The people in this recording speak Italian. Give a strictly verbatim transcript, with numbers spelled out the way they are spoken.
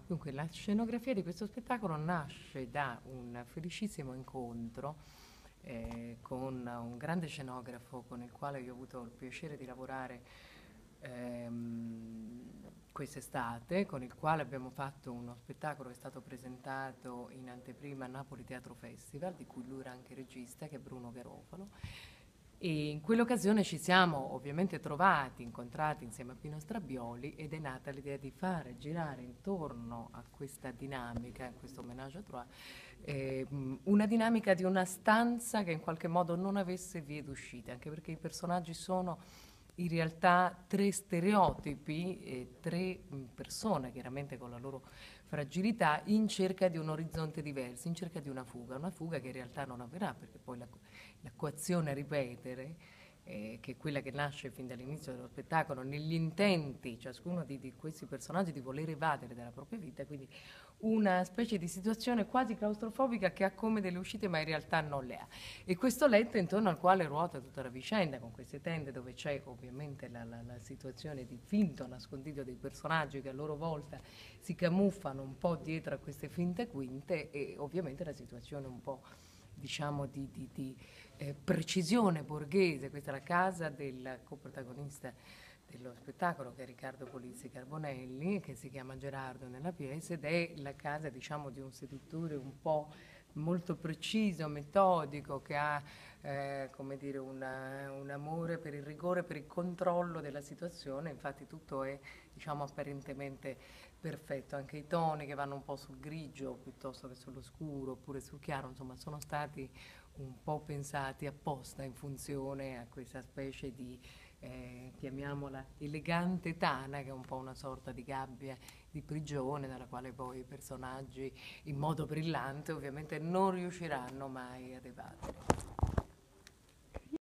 Dunque, la scenografia di questo spettacolo nasce da un felicissimo incontro eh, con un grande scenografo con il quale io ho avuto il piacere di lavorare ehm, quest'estate, con il quale abbiamo fatto uno spettacolo che è stato presentato in anteprima a Napoli Teatro Festival, di cui lui era anche regista, che è Bruno Garofalo. E in quell'occasione ci siamo ovviamente trovati, incontrati insieme a Pino Strabioli ed è nata l'idea di fare girare intorno a questa dinamica, a questo hommage à trois, eh, mh, una dinamica di una stanza che in qualche modo non avesse vie d'uscita, anche perché i personaggi sono in realtà tre stereotipi e tre mh, persone, chiaramente con la loro fragilità, in cerca di un orizzonte diverso, in cerca di una fuga, una fuga che in realtà non avverrà perché poi la, la coazione a ripetere, eh, che è quella che nasce fin dall'inizio dello spettacolo, negli intenti ciascuno di, di questi personaggi di voler evadere dalla propria vita, quindi una specie di situazione quasi claustrofobica che ha come delle uscite ma in realtà non le ha. E questo letto intorno al quale ruota tutta la vicenda, con queste tende dove c'è ovviamente la, la, la situazione di finto nascondiglio dei personaggi che a loro volta si camuffano un po' dietro a queste finte quinte e ovviamente la situazione un po' diciamo di, di, di eh, precisione borghese. Questa è la casa del coprotagonista dello spettacolo, che è Riccardo Polizzi Carbonelli, che si chiama Gerardo nella pièce, ed è la casa diciamo di un seduttore un po' molto preciso, metodico, che ha eh, come dire, una, un amore per il rigore, per il controllo della situazione. Infatti tutto è diciamo apparentemente perfetto, anche i toni che vanno un po' sul grigio piuttosto che sullo scuro oppure sul chiaro, insomma sono stati un po' pensati apposta in funzione a questa specie di eh, chiamiamola elegante tana, che è un po' una sorta di gabbia di prigione dalla quale poi i personaggi in modo brillante ovviamente non riusciranno mai ad evadere.